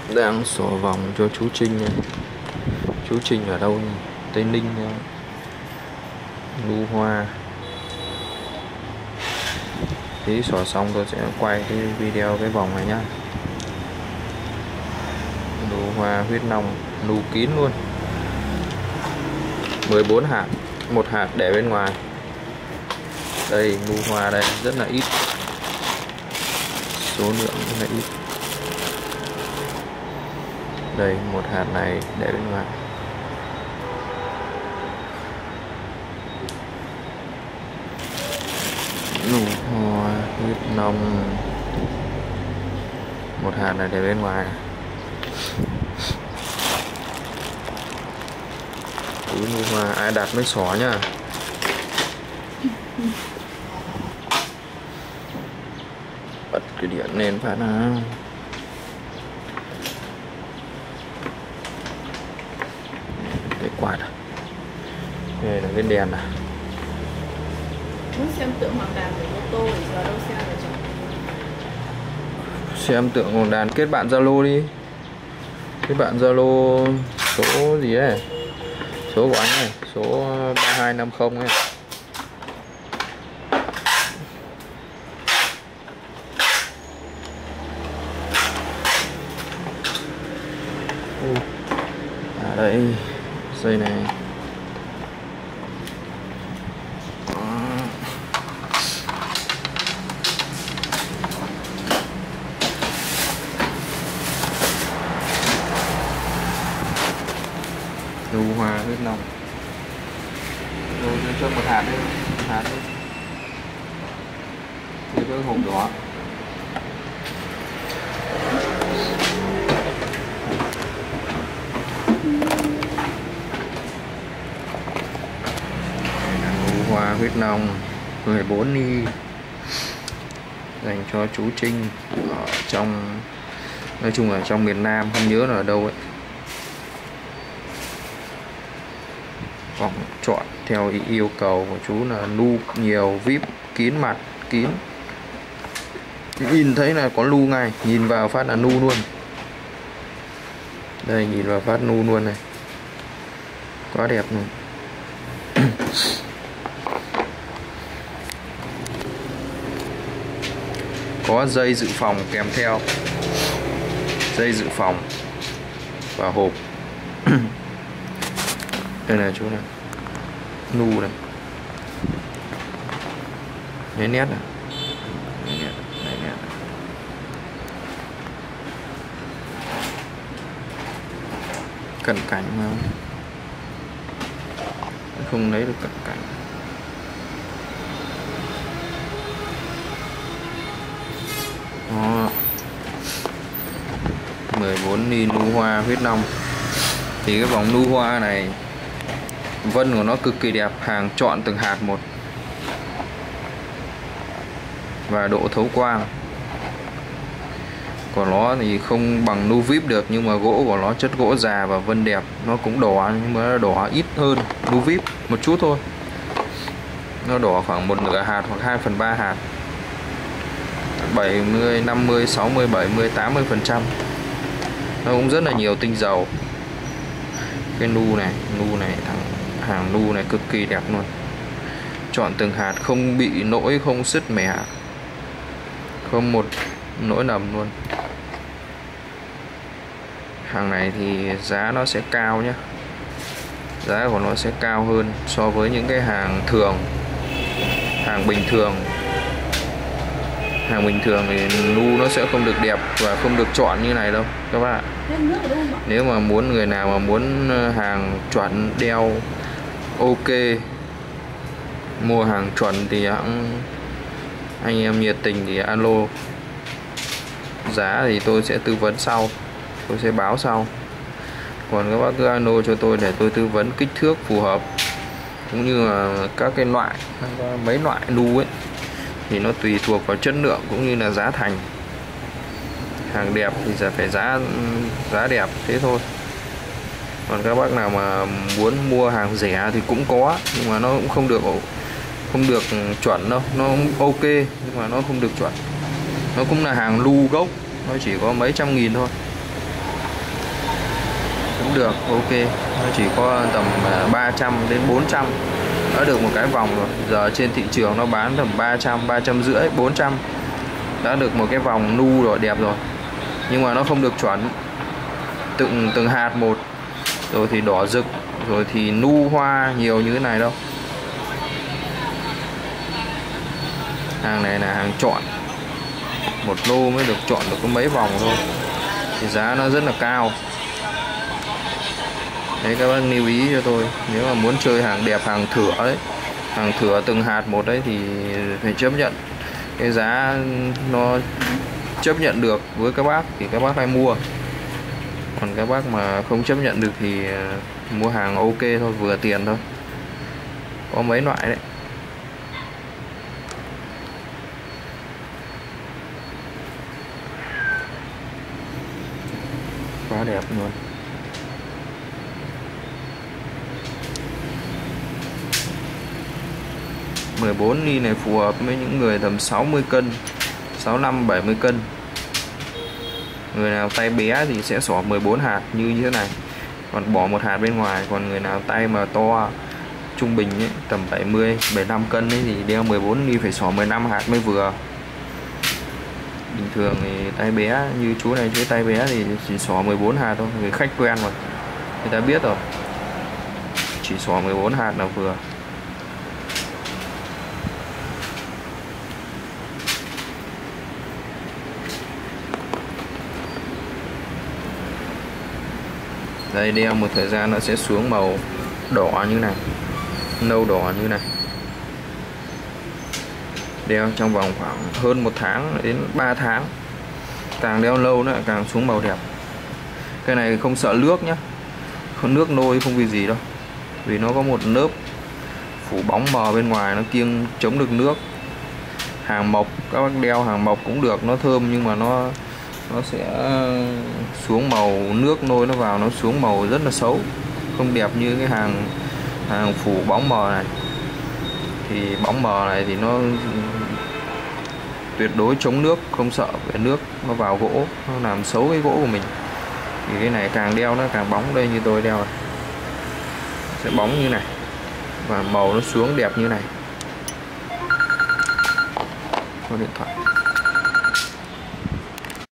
Đang xỏ vòng cho chú Trinh này. Chú Trinh ở đâu nhỉ? Tây Ninh nha. Nu hoa. Tí xỏ xong tôi sẽ quay cái video cái vòng này nhá. Nu hoa huyết nong, nu kín luôn. 14 hạt, một hạt để bên ngoài. Đây nu hoa đây rất là ít, số lượng rất là ít. Đây một hạt này để bên ngoài. Nu hoa huyết nong, một hạt này để bên ngoài. Túi nu hoa ai đặt mới xỏ nhá. Bật cái điện lên phát nào. Cái quạt à? Đây là cái đèn à? Muốn xem tượng hoàng đàn của ô tô thì giờ đâu xem được chứ? Xem tượng hoàng đàn kết bạn Zalo đi. Kết bạn Zalo số gì đấy? Số của anh này, số 3250 này. Đây dây này. Nu hoa huyết nong. Rồi cho một hạt đi, một hạt đi. Thì cái hộp đỏ. Nu hoa huyết nong 14 ly dành cho chú Trinh ở trong, nói chung là trong miền Nam, không nhớ là ở đâu ấy. Vòng chọn theo yêu cầu của chú là nu nhiều, vip, kín mặt, kín. Nhìn thấy là có nu ngay, nhìn vào phát là nu luôn. Đây nhìn vào phát nu luôn này. Quá đẹp luôn. Có dây dự phòng kèm theo. Dây dự phòng và hộp. Đây là chú này. Nu này. Nét nét này. Nét nét. Cận cảnh mà không lấy được cận cảnh. Đó. 14 ly nu hoa huyết nong. Thì cái vòng nu hoa này vân của nó cực kỳ đẹp, hàng chọn từng hạt một và độ thấu quang của nó thì không bằng nu vip được, nhưng mà gỗ của nó chất gỗ già và vân đẹp. Nó cũng đỏ nhưng mà nó đỏ ít hơn nu vip một chút thôi. Nó đỏ khoảng 1/2 hạt hoặc 2/3 hạt. 70, 50, 60, 70, 80%. Nó cũng rất là nhiều tinh dầu. Cái nu này hàng nu này cực kỳ đẹp luôn. Chọn từng hạt không bị nỗi, không sứt mẻ, không một nỗi nầm luôn. Hàng này thì giá nó sẽ cao nhé. Giá của nó sẽ cao hơn so với những cái hàng thường. Hàng bình thường thì nu nó sẽ không được đẹp và không được chọn như này đâu các bạn. Nếu mà người nào mà muốn hàng chuẩn đeo ok, mua hàng chuẩn thì anh em nhiệt tình thì alo. Giá thì tôi sẽ tư vấn sau, tôi sẽ báo sau. Còn các bác cứ alo cho tôi để tôi tư vấn kích thước phù hợp, cũng như là các cái loại, mấy loại nu ấy thì nó tùy thuộc vào chất lượng cũng như là giá thành. Hàng đẹp thì sẽ phải giá đẹp thế thôi. Còn các bác nào mà muốn mua hàng rẻ thì cũng có, nhưng mà nó cũng không được chuẩn đâu. Nó ok nhưng mà nó không được chuẩn. Nó cũng là hàng lu gốc, nó chỉ có mấy trăm nghìn thôi. cũng được, ok. Nó chỉ có tầm 300 đến 400 đã được một cái vòng rồi. Giờ trên thị trường nó bán tầm 300, 350, 400 đã được một cái vòng nu rồi, đẹp rồi. Nhưng mà nó không được chuẩn từng hạt một, rồi thì đỏ rực, rồi thì nu hoa nhiều như thế này đâu. Hàng này là hàng chọn, một lô mới được chọn được có mấy vòng thôi, thì giá nó rất là cao. Đấy, các bác lưu ý cho tôi, nếu mà muốn chơi hàng đẹp, hàng thửa đấy, hàng thửa từng hạt một đấy, thì phải chấp nhận cái giá nó chấp nhận được với các bác thì các bác hay mua. Còn các bác mà không chấp nhận được thì mua hàng ok thôi, vừa tiền thôi. Có mấy loại đấy. Quá đẹp luôn. $14 ly này phù hợp với những người tầm 60 cân, 65, 70 cân. Người nào tay bé thì sẽ xỏ 14 hạt như thế này, còn bỏ một hạt bên ngoài. Còn người nào tay mà to trung bình ấy, tầm 70, 75 cân ấy, thì đeo 14 ly phải xỏ 15 hạt mới vừa. Bình thường thì tay bé như chú này, chú tay bé thì chỉ xỏ 14 hạt thôi. Người khách quen rồi, người ta biết rồi, chỉ xỏ 14 hạt là vừa. Đây, đeo một thời gian nó sẽ xuống màu đỏ như này, nâu đỏ như này. Đeo trong vòng khoảng hơn 1 tháng đến 3 tháng. Càng đeo lâu nữa càng xuống màu đẹp. Cái này không sợ nước nhá, không nước nôi không vì gì đâu, vì nó có một lớp phủ bóng mờ bên ngoài, nó kiêng chống được nước. Hàng mộc, các bác đeo hàng mộc cũng được, nó thơm, nhưng mà nó sẽ xuống màu, nước nôi nó vào nó xuống màu rất là xấu, không đẹp như cái hàng phủ bóng mờ này. Thì bóng mờ này thì nó tuyệt đối chống nước, không sợ cái nước nó vào gỗ, nó làm xấu cái gỗ của mình. Thì cái này càng đeo nó càng bóng. Đây, như tôi đeo này sẽ bóng như này, và màu nó xuống đẹp như này. Có điện thoại.